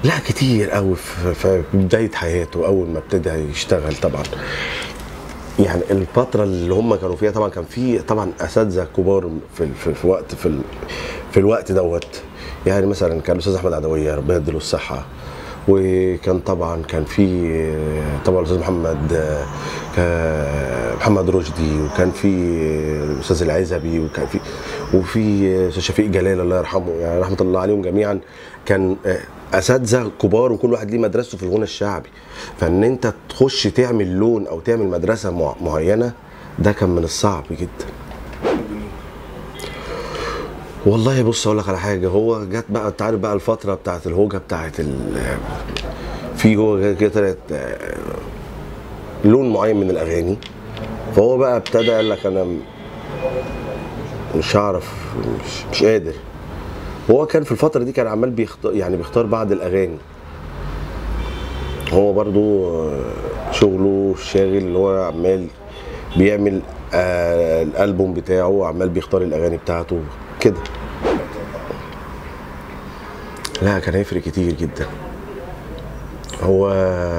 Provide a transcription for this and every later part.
لا كتير قوي في بدايه حياته اول ما ابتدى يشتغل طبعا. يعني الفتره اللي هم كانوا فيها طبعا كان في طبعا اساتذه كبار في الوقت دوت. يعني مثلا كان الاستاذ احمد عدويه ربنا يديله الصحه، وكان طبعا كان في طبعا الاستاذ محمد رشدي، وكان في الاستاذ العزبي، وكان في استاذ شفيق جلال الله يرحمه، يعني رحمه الله عليهم جميعا. كان اساتذه كبار وكل واحد ليه مدرسته في الغنى الشعبي. فان انت تخش تعمل لون او تعمل مدرسه معينه ده كان من الصعب جدا. والله بص اقول لك على حاجه، هو جت بقى انت عارف بقى الفتره بتاعت الهوجه بتاعت في هو كده طلعت لون معين من الاغاني، فهو بقى ابتدى قال لك انا مش هعرف، مش قادر. هو كان في الفتره دي كان عمال بيختار بعض الاغاني. هو برضو شغله شاغل اللي هو عمال بيعمل الالبوم بتاعه وعمال بيختار الاغاني بتاعته كده. لا كان هيفرق كتير جدا. هو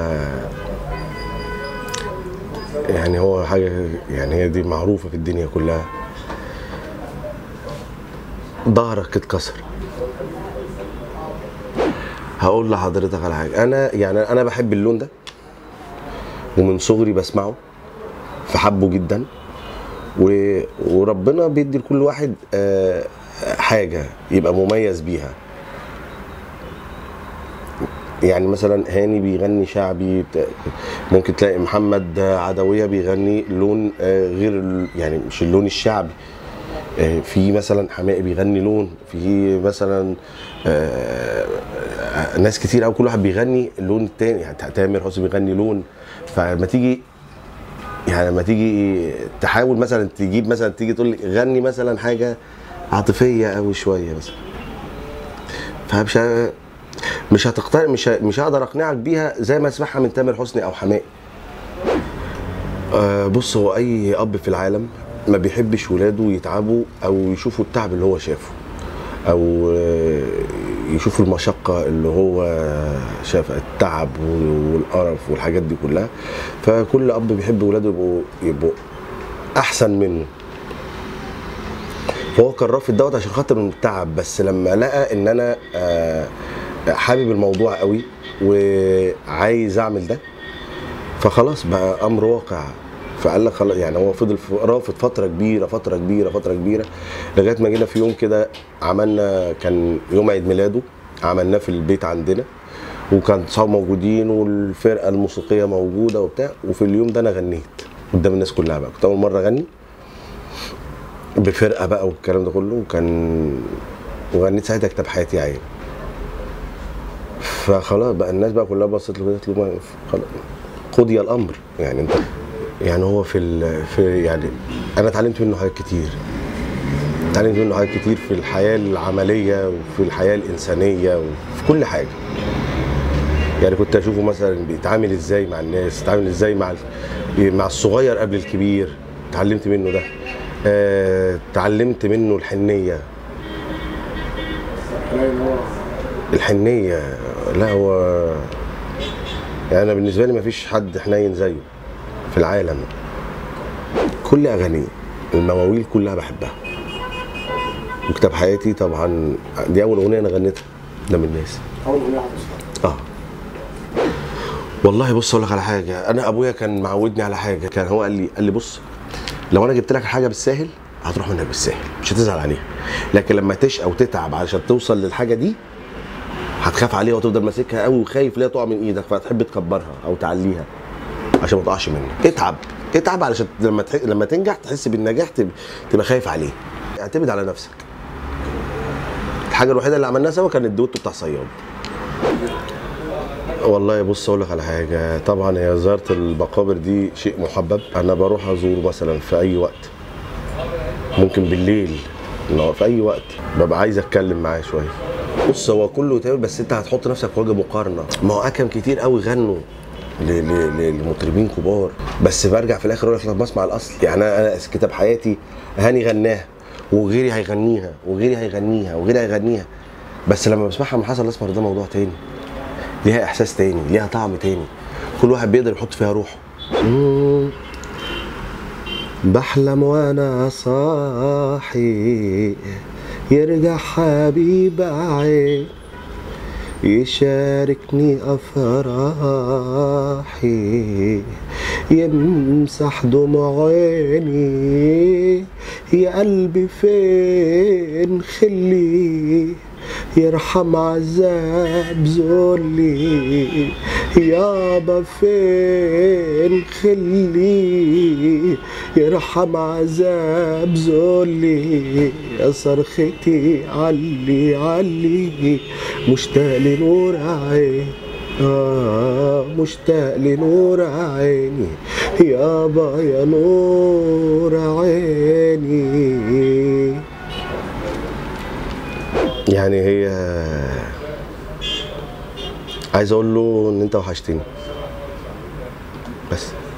يعني هو حاجه يعني هي دي معروفه في الدنيا كلها، ظهرك اتكسر. هقول لحضرتك على حاجه، انا بحب اللون ده ومن صغري بسمعه فحبه جدا، وربنا بيدي لكل واحد حاجه يبقى مميز بيها. يعني مثلا هاني بيغني شعبي، ممكن تلاقي محمد عدويه بيغني لون غير يعني مش اللون الشعبي. في مثلا حماقي بيغني لون، في مثلا ناس كتير قوي كل واحد بيغني اللون التاني. يعني تامر حسني بيغني لون. فلما تيجي تحاول مثلا تيجي تقول لي غني مثلا حاجه عاطفيه قوي شويه مثلا، فمش مش هقدر اقنعك بيها زي ما اسمعها من تامر حسني او حماقي. بص هو اي اب في العالم ما بيحبش ولاده يتعبوا او يشوفوا التعب اللي هو شافه، او يشوفوا المشقه اللي هو شافها، التعب والقرف والحاجات دي كلها. فكل اب بيحب ولاده يبقوا احسن منه. فهو كان رافض دوت عشان خاطر التعب، بس لما لقى ان انا حابب الموضوع قوي وعايز اعمل ده فخلاص بقى امر واقع. فقال لك خلاص، يعني هو فضل رافض فتره كبيره لغايه ما جينا في يوم كده عملنا، كان يوم عيد ميلاده عملناه في البيت عندنا، وكان صحابه موجودين والفرقه الموسيقيه موجوده وبتاع. وفي اليوم ده انا غنيت قدام الناس كلها بقى، كنت اول مره اغني بفرقه بقى والكلام ده كله، وغنيت ساعتها كتاب حياتي يا عين. فخلاص بقى الناس بقى كلها بصت له قالت له خلاص قضي الامر. يعني انت يعني هو يعني انا اتعلمت منه حاجات كتير، في الحياه العمليه وفي الحياه الانسانيه وفي كل حاجه. يعني كنت اشوفه مثلا بيتعامل ازاي مع الناس، بيتعامل ازاي مع الصغير قبل الكبير. اتعلمت منه ده. اتعلمت منه الحنيه. لا هو يعني انا بالنسبه لي مفيش حد حنين زيه في العالم. كل اغانيه المواويل كلها بحبها، وكتاب حياتي طبعا دي اول اغنيه انا غنيتها قدام الناس. اول اغنيه حضرتك؟ والله بص اقول لك على حاجه، انا ابويا كان معودني على حاجه، كان هو قال لي بص لو انا جبت لك حاجه بالساهل هتروح منك بالساهل مش هتزعل عليها، لكن لما تشقى وتتعب علشان توصل للحاجه دي هتخاف عليها وتفضل ماسكها قوي وخايف ليها تقع من ايدك، فهتحب تكبرها او تعليها عشان ما تقعش منك. اتعب علشان لما تنجح تحس بالنجاح تبقى خايف عليه. اعتمد على نفسك. الحاجه الوحيده اللي عملناها سوا كان الدوتو بتاع صياد. والله بص اقول لك على حاجه، طبعا هي زياره المقابر دي شيء محبب. انا بروح ازور مثلا في اي وقت، ممكن بالليل في اي وقت ببقى عايز اتكلم معاه شويه. بص هو كله تمام، بس انت هتحط نفسك في وجه مقارنه. ما هو اكم كتير قوي غنوا لمطربين كبار، بس برجع في الاخر اقول لك لما اسمع الاصل. يعني انا كتاب حياتي هاني غناها وغيري هيغنيها وغيري هيغنيها وغيري هيغنيها، بس لما بسمعها من حسن الاسمر ده موضوع تاني. ليها احساس تاني، ليها طعم تاني، كل واحد بيقدر يحط فيها روحه. بحلم وانا صاحي يرجع حبيب عين يشاركني افراحي يمسح دموع عيني. يا قلبي فين خلي يرحم عذاب ذلي. يابا فين خلي يرحم عذاب ذلي. يا صرختي علي علي مشتاق لنور عيني. مشتاق لنور عيني يابا يا نور عيني. يعني هي عايز اقول له ان انت وحشتني بس.